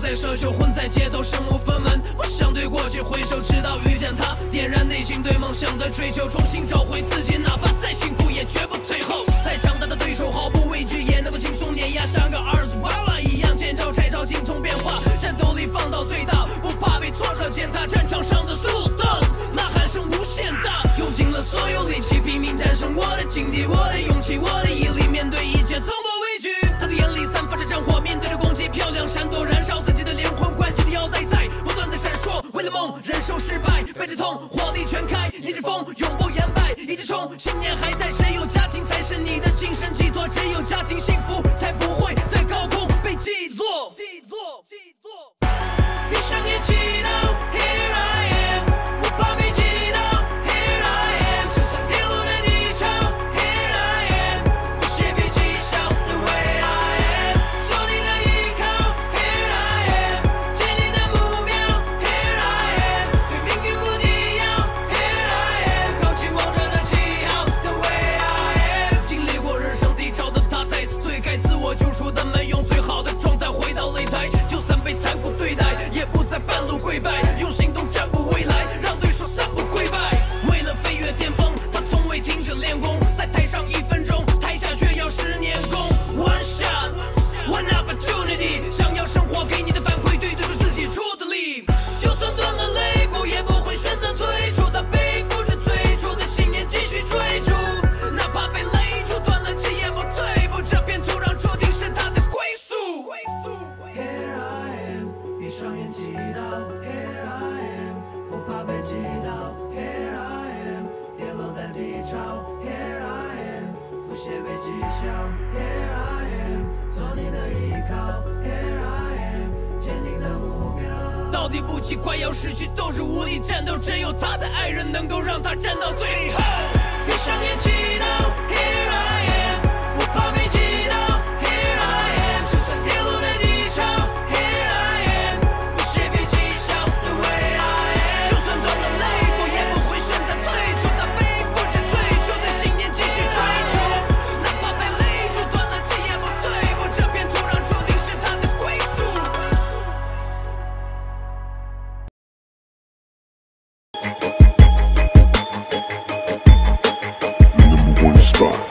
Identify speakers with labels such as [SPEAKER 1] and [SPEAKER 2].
[SPEAKER 1] 在奢求，混在街头，身无分文。不想对过去回首，直到遇见他，点燃内心对梦想的追求，重新找回自己，哪怕再辛苦也绝不退后。再强大的对手，毫不畏惧，也能够轻松碾压，像个儿子娃娃一样，见招拆招，精通变化，战斗力放到最大，不怕被挫折践踏。战场上的速度，呐喊声无限大，用尽了所有力气，拼命战胜我的境地，我的勇气，我的毅力，面对一切从不畏惧。他的眼里散发着战火，面对着攻击，漂亮闪躲，燃烧自己的灵魂，冠军的腰带在不断的闪烁。为了梦，忍受失败，背着痛，火力全开，逆着风，永不言败，一直冲，信念还在。谁有家庭才是你的精神寄托，只有家庭幸福，才不会在高空被击落。闭上眼祈祷 ，Here I am， 不怕被击倒 ，Here I am， 就算跌落在低潮 ，Here I am， 不屑被讥笑的 way I am， 做你的依靠 ，Here I am， 坚定的目标 ，Here I am， 对命运不低摇 ，Here I am， 扛起王者的旗号的 way I am， 经历过人生低潮的他，再次推开自我救赎的门，用最好的状态回到擂台，就算被残酷对待。也不在半路跪拜，用行动占卜未来，让对手三不跪拜。为了飞跃巅峰，他从未停止练功，在台上1分钟，台下却要10年功。One shot, one opportunity， 想要生活给你的反馈，对得住自己出的力。就算断了肋骨，也不会选择退出。他背负着最初的信念，继续追逐，哪怕被勒住，断了气也不退步。这片土壤注定是他的归宿。Here I am， 闭上眼祈祷 ，Here I am， 不怕被击倒 ，Here I am， 跌落在低潮 ，Here I am， 不屑被讥笑 ，Here I am， 做你的依靠 ，Here I am， 坚定的目标。到底不起，快要失去斗志，无力战斗，只有他的爱人能够让他站到最后。闭上眼祈祷 ，Here I am， 不怕被击倒 ，Here I am， 就算跌落在低潮。
[SPEAKER 2] Number 1 spot.